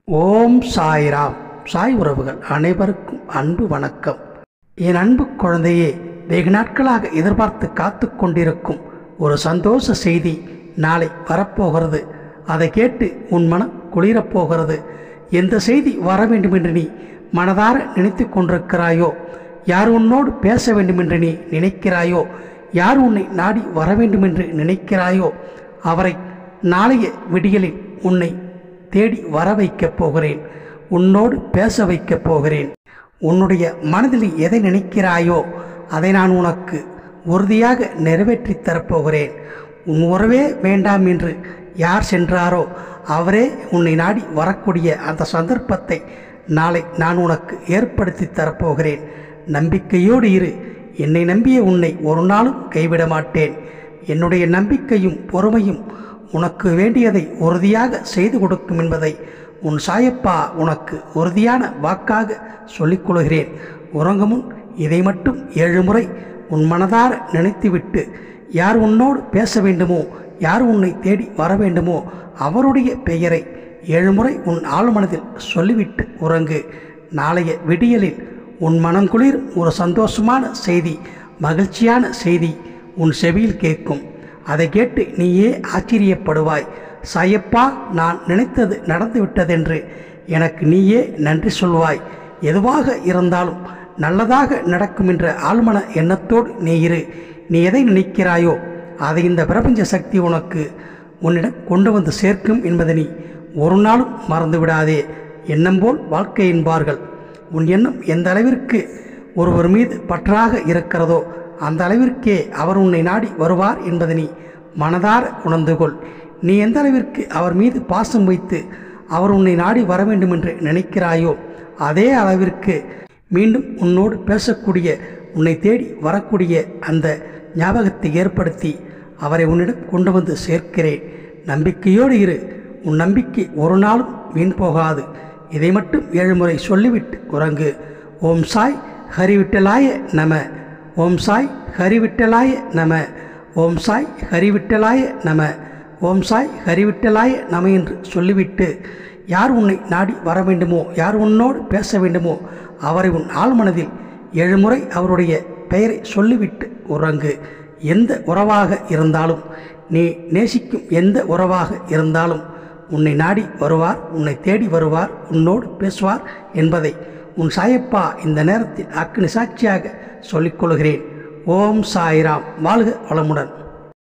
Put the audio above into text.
ஓம் சாய்ராம். சாய் உறவுகள் அனைவருக்கும் அன்பு வணக்கம். என் அன்பு குழந்தையே, வெகு நாட்களாக எதிர்பார்த்து காத்து கொண்டிருக்கும் ஒரு சந்தோஷ செய்தி நாளை வரப்போகிறது. அதை கேட்டு உன் மனம் குளிரப்போகிறது. எந்த செய்தி வர வேண்டும் என்று நீ மனதார நினைத்து கொண்டிருக்கிறாயோ, யார் உன்னோடு பேச வேண்டும் என்று நீ நினைக்கிறாயோ, யார் உன்னை நாடி வர வேண்டும் என்று நினைக்கிறாயோ, அவரை நாளைய விடியலில் உன்னை தேடி வர வைக்கப் போகிறேன். உன்னோடு பேச வைக்கப் போகிறேன். உன்னுடைய மனதில் எதை நினைக்கிறாயோ அதை நான் உனக்கு உறுதியாக நிறைவேற்றி தரப்போகிறேன். உன் உறவே வேண்டாம் என்று யார் சென்றாரோ அவரே உன்னை நாடி வரக்கூடிய அந்த சந்தர்ப்பத்தை நாளை நான் உனக்கு ஏற்படுத்தி தரப்போகிறேன். நம்பிக்கையோடு இரு. என்னை நம்பிய உன்னை ஒரு நாளும் கைவிட மாட்டேன். என்னுடைய நம்பிக்கையும் பொறுமையும் உனக்கு வேண்டியதை உறுதியாக செய்து கொடுக்கும் என்பதை உன் சாயப்பா உனக்கு உறுதியான வாக்காக சொல்லிக் கொள்கிறேன். உறங்கும் முன் இதை மட்டும் 7 முறை உன் மனதார நினைத்துவிட்டு, யார் உன்னோடு பேச வேண்டுமோ, யார் உன்னை தேடி வர வேண்டுமோ அவருடைய பெயரை 7 முறை உன் ஆழ்மனதில் சொல்லிவிட்டு உறங்கு. நாளைய விடியலில் உன் மனங்குளிர் ஒரு சந்தோஷமான செய்தி, மகிழ்ச்சியான செய்தி உன் செவியில் கேட்கும். அதை கேட்டு நீயே ஆச்சரியப்படுவாய். சாயப்பா, நான் நினைத்தது நடந்துவிட்டதென்று எனக்கு நீயே நன்றி சொல்வாய். எதுவாக இருந்தாலும் நல்லதாக நடக்கும் என்ற ஆழ்மன எண்ணத்தோடு நீ இரு. நீ எதை நினைக்கிறாயோ அதை இந்த பிரபஞ்ச சக்தி உனக்கு உன்னிடம் கொண்டு வந்து சேர்க்கும் என்பதை நீ ஒரு நாளும் மறந்து விடாதே. எண்ணம் போல் வாழ்க்கை என்பார்கள். உன் எண்ணம் எந்த அளவிற்கு ஒருவர் மீது பற்றாக இருக்கிறதோ அந்த அளவிற்கே அவர் உன்னை நாடி வருவார் என்பதை நீ மனதார உணர்ந்து கொள். நீ எந்த அளவிற்கு அவர் மீது பாசம் வைத்து அவர் உன்னை நாடி வர வேண்டும் என்று நினைக்கிறாயோ அதே அளவிற்கு மீண்டும் உன்னோடு பேசக்கூடிய, உன்னை தேடி வரக்கூடிய அந்த ஞாபகத்தை ஏற்படுத்தி அவரை உன்னிடம் கொண்டு வந்து சேர்க்கிறேன். நம்பிக்கையோடு இரு. உன் நம்பிக்கை ஒரு நாளும் வீண் போகாது. இதை மட்டும் 7 முறை சொல்லிவிட்டு உறங்கு. ஓம் சாய் ஹரிவிட்டலாய நம. ஓம் சாய் ஹரிவிட்டலாய நம. ஓம் சாய் ஹரிவிட்டலாய நம. ஓம் சாய் ஹரிவிட்டலாய நம என்று சொல்லிவிட்டு, யார் உன்னை நாடி வர வேண்டுமோ, யார் உன்னோடு பேச வேண்டுமோ அவரை உன் ஆழ்மனதில் 7 முறை அவருடைய பெயரை சொல்லிவிட்டு உறங்கு. எந்த உறவாக இருந்தாலும், நீ நேசிக்கும் எந்த உறவாக இருந்தாலும் உன்னை நாடி வருவார், உன்னை தேடி வருவார், உன்னோடு பேசுவார் என்பதை உன் சாயப்பா இந்த நேரத்தில் அக்னி சாட்சியாக சொல்லிக்கொள்கிறேன். ஓம் சாய்ராம். வாழ்க வளமுடன்.